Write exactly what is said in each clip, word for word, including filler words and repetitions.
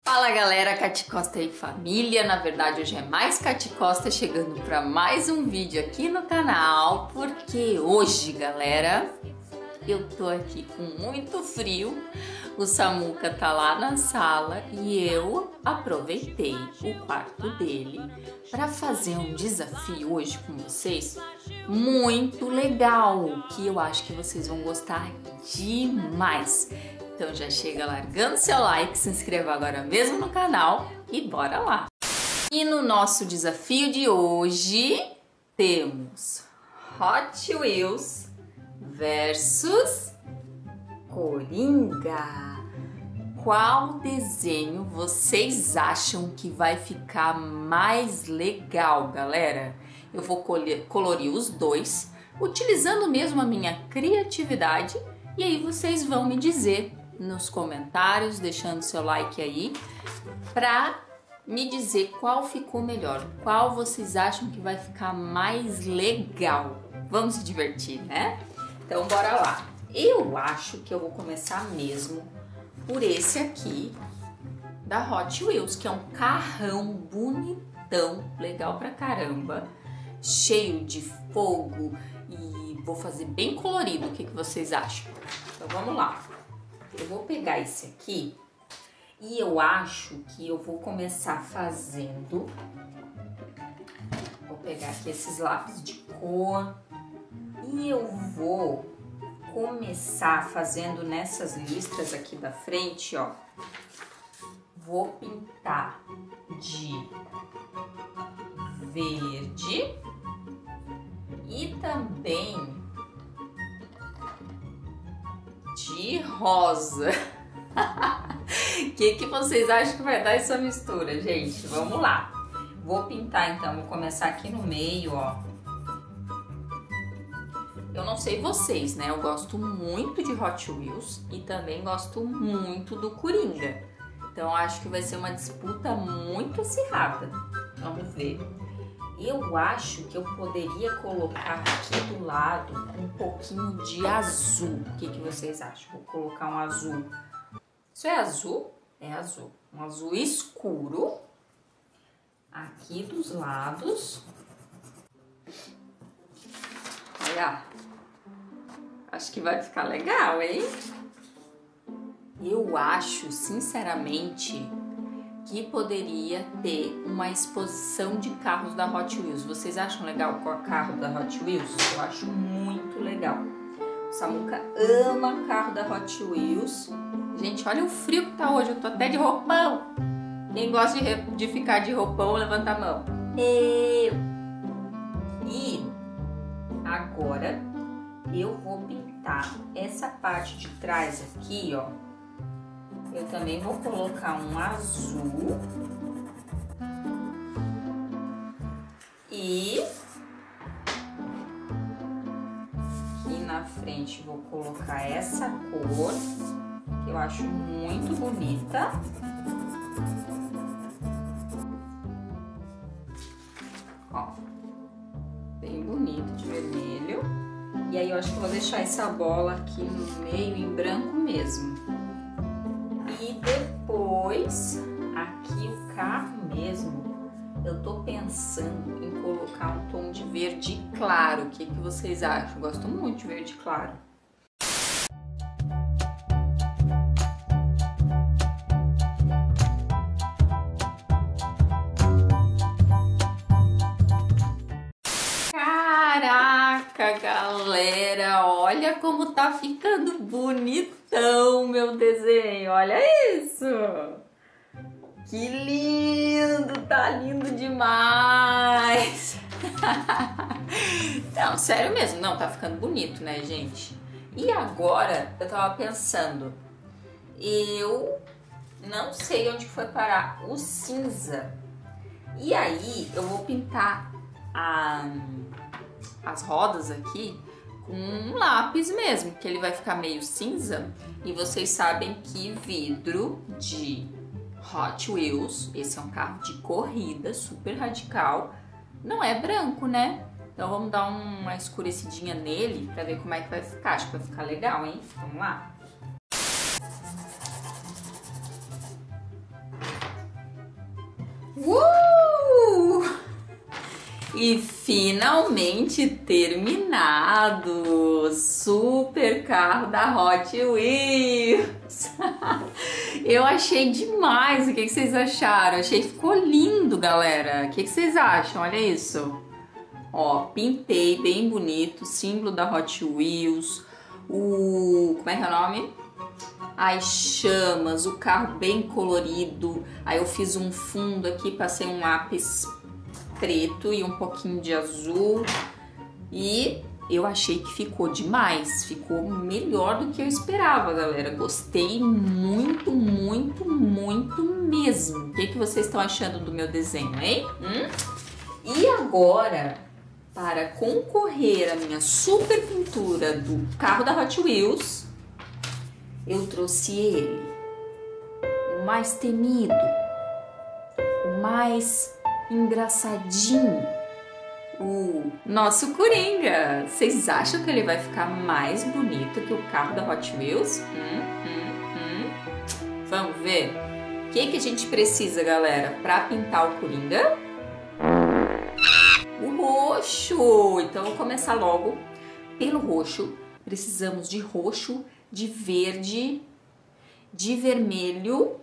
Fala galera, Cati Costa e família, na verdade hoje é mais Cati Costa chegando para mais um vídeo aqui no canal, porque hoje galera, eu tô aqui com muito frio, o Samuca tá lá na sala e eu aproveitei o quarto dele para fazer um desafio hoje com vocês muito legal, que eu acho que vocês vão gostar demais. Então já chega largando seu like, se inscreva agora mesmo no canal e bora lá! E no nosso desafio de hoje temos Hot Wheels versus Coringa. Qual desenho vocês acham que vai ficar mais legal, galera? Eu vou colorir os dois, utilizando mesmo a minha criatividade, e aí vocês vão me dizer nos comentários, deixando seu like aí, pra me dizer qual ficou melhor, qual vocês acham que vai ficar mais legal. Vamos se divertir, né? Então bora lá. Eu acho que eu vou começar mesmo por esse aqui da Hot Wheels, que é um carrão bonitão, legal pra caramba, cheio de fogo, e vou fazer bem colorido. O que, que vocês acham? Então vamos lá. Eu vou pegar esse aqui e eu acho que eu vou começar fazendo, vou pegar aqui esses lápis de cor e eu vou começar fazendo nessas listras aqui da frente, ó. Vou pintar de verde e também de rosa. O que, que vocês acham que vai dar essa mistura, gente? Vamos lá. Vou pintar então, vou começar aqui no meio, ó. Eu não sei vocês, né? Eu gosto muito de Hot Wheels e também gosto muito do Coringa. Então acho que vai ser uma disputa muito acirrada. Vamos ver. Eu acho que eu poderia colocar aqui do lado um pouquinho de azul. O que, que vocês acham? Vou colocar um azul. Isso é azul? É azul. Um azul escuro. Aqui dos lados. Olha. Acho que vai ficar legal, hein? Eu acho, sinceramente, que poderia ter uma exposição de carros da Hot Wheels. Vocês acham legal o carro da Hot Wheels? Eu acho muito legal. O Samuca ama carro da Hot Wheels. Gente, olha o frio que tá hoje, eu tô até de roupão. Quem gosta de, de ficar de roupão, levanta a mão. Eu. E agora eu vou pintar essa parte de trás aqui, ó. Eu também vou colocar um azul e aqui na frente vou colocar essa cor que eu acho muito bonita. Ó, bem bonito de vermelho. E aí eu acho que vou deixar essa bola aqui no meio em branco mesmo. E depois, aqui o carro mesmo, eu tô pensando em colocar um tom de verde claro. O que, que vocês acham? Eu gosto muito de verde claro. Caraca, galera, olha como tá ficando bonitão meu desenho, olha isso! Que lindo, tá lindo demais! Não, sério mesmo, não, tá ficando bonito, né, gente? E agora, eu tava pensando, eu não sei onde foi parar o cinza. E aí, eu vou pintar a... as rodas aqui com um lápis mesmo, que ele vai ficar meio cinza. E vocês sabem que vidro de Hot Wheels, esse é um carro de corrida super radical, não é branco, né? Então vamos dar uma escurecidinha nele pra ver como é que vai ficar. Acho que vai ficar legal, hein? Vamos lá? E finalmente terminado! Super carro da Hot Wheels! Eu achei demais! O que vocês acharam? Achei que ficou lindo, galera! O que vocês acham? Olha isso! Ó, pintei bem bonito, símbolo da Hot Wheels, o... como é que é o nome? As chamas, o carro bem colorido. Aí eu fiz um fundo aqui, passei um lápis preto e um pouquinho de azul. E eu achei que ficou demais, ficou melhor do que eu esperava, galera. Gostei muito, muito, muito mesmo. O que, que vocês estão achando do meu desenho, hein? Hum? E agora, para concorrer à minha super pintura do carro da Hot Wheels, eu trouxe ele, o mais temido, o mais engraçadinho, o nosso Coringa. Vocês acham que ele vai ficar mais bonito que o carro da Hot Wheels? Hum, hum, hum. Vamos ver? O que, que a gente precisa, galera, para pintar o Coringa? O roxo! Então vou começar logo pelo roxo. Precisamos de roxo, de verde, de vermelho.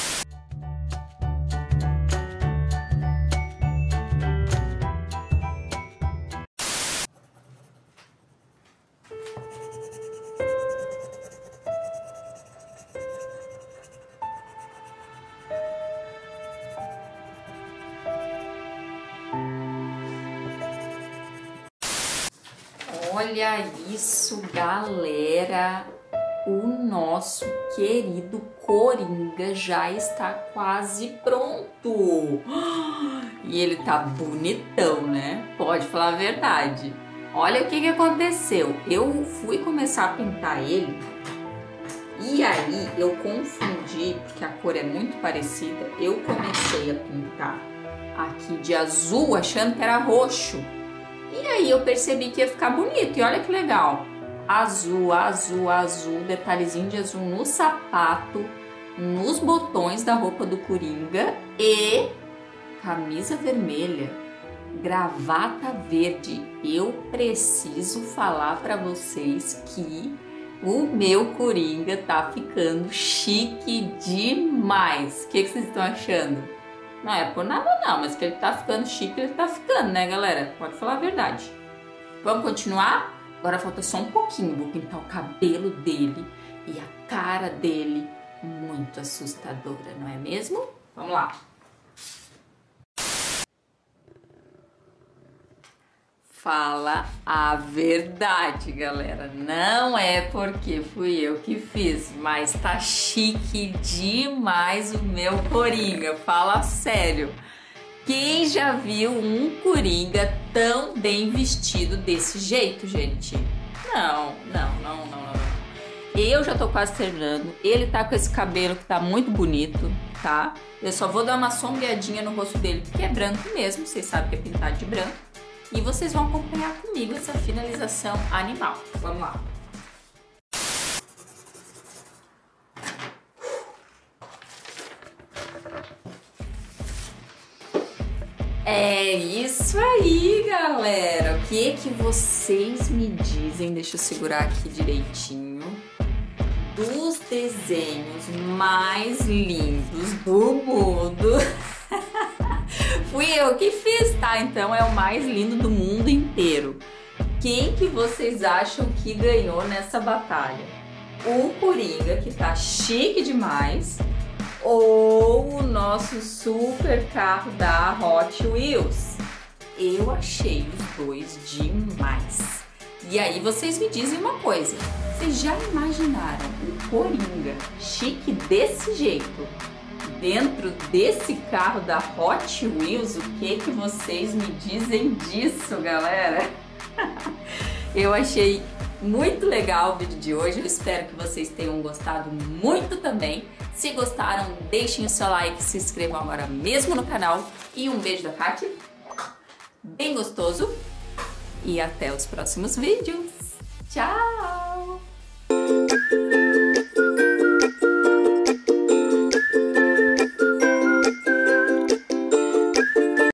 Olha isso, galera! O nosso querido Coringa já está quase pronto! E ele tá bonitão, né? Pode falar a verdade. Olha o que que aconteceu. Eu fui começar a pintar ele e aí eu confundi, porque a cor é muito parecida. Eu comecei a pintar aqui de azul, achando que era roxo. E aí eu percebi que ia ficar bonito. E olha que legal. Azul, azul, azul, detalhezinho de azul no sapato, nos botões da roupa do Coringa e camisa vermelha, gravata verde. Eu preciso falar para vocês que o meu Coringa tá ficando chique demais. O que, que vocês estão achando? Não é por nada não, mas que ele tá ficando chique, ele tá ficando, né, galera? Pode falar a verdade. Vamos continuar? Agora falta só um pouquinho. Vou pintar o cabelo dele e a cara dele. Muito assustadora, não é mesmo? Vamos lá. Fala a verdade, galera. Não é porque fui eu que fiz, mas tá chique demais o meu Coringa. Fala sério. Quem já viu um Coringa tão bem vestido desse jeito, gente? Não, não, não, não, não. Eu já tô quase terminando. Ele tá com esse cabelo que tá muito bonito, tá? Eu só vou dar uma sombreadinha no rosto dele, porque é branco mesmo. Vocês sabem que é pintado de branco. E vocês vão acompanhar comigo essa finalização animal. Vamos lá. É isso aí, galera. O que que vocês me dizem? Deixa eu segurar aqui direitinho. Dos desenhos mais lindos do mundo. Fui eu que fiz, tá? Então é o mais lindo do mundo inteiro. Quem que vocês acham que ganhou nessa batalha? O Coringa, que tá chique demais, ou o nosso super carro da Hot Wheels? Eu achei os dois demais. E aí vocês me dizem uma coisa. Vocês já imaginaram o Coringa chique desse jeito? Dentro desse carro da Hot Wheels, o que que vocês me dizem disso, galera? Eu achei muito legal o vídeo de hoje, eu espero que vocês tenham gostado muito também. Se gostaram, deixem o seu like, se inscrevam agora mesmo no canal e um beijo da Kati, bem gostoso, e até os próximos vídeos. Tchau!